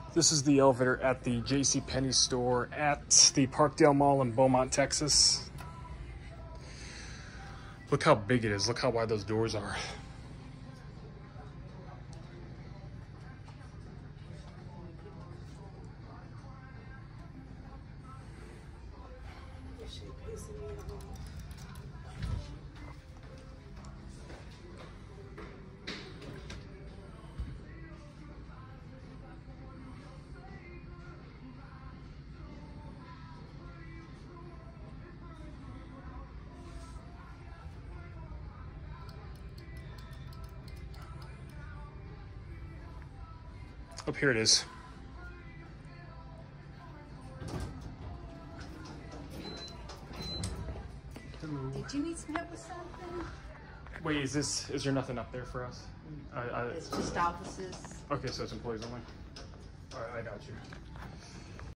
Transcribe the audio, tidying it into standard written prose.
This is the elevator at the JCPenney store at the Parkdale Mall in Beaumont, Texas. Look how big it is. Look how wide those doors are. Up here it is. Hello. Did you need some help with something? Wait, is there nothing up there for us? It's just offices. Okay, so it's employees only. All right, I got you.